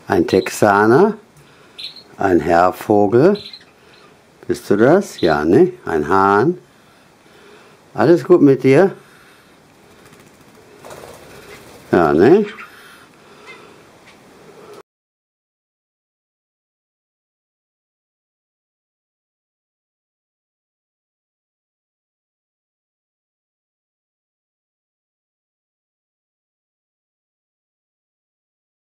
Ein Texaner, ein Hervogel. Bist du das? Ja, ne? Ein Hahn. Alles gut mit dir? Ja, ne?